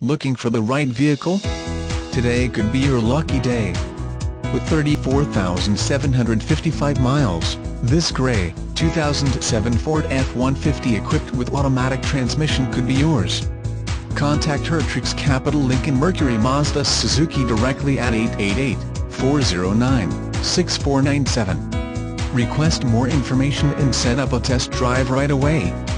Looking for the right vehicle? Today could be your lucky day. With 34,755 miles, this gray, 2007 Ford F-150 equipped with automatic transmission could be yours. Contact Hertrich's Capital Lincoln Mercury Mazda Suzuki directly at 888-409-6497. Request more information and set up a test drive right away.